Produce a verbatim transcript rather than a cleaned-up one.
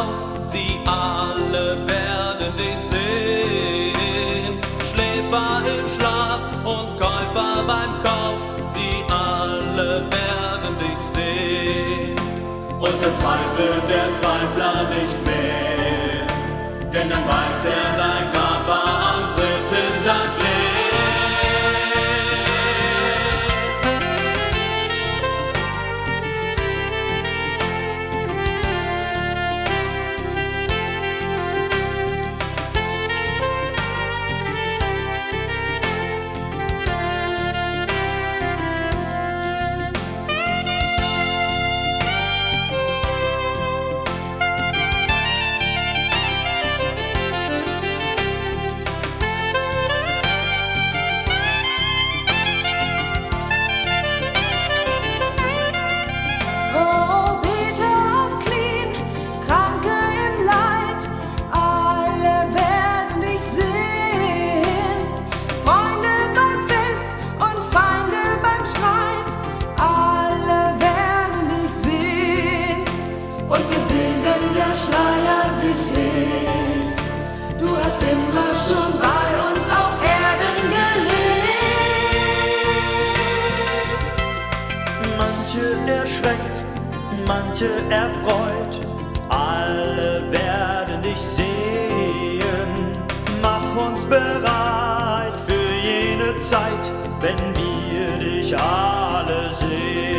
auf, sie alle werden dich sehen. Schläfer im Schlaf und Käufer beim Kauf, sie alle werden dich sehen. Unter Zweifel der Zweifler nicht mehr, denn dann weiß er, dein Grab war am dritten Tag leer. Du hast immer schon bei uns auf Erden gelebt. Manche erschreckt, manche erfreut, alle werden dich sehen. Mach uns bereit für jene Zeit, wenn wir dich alle sehen.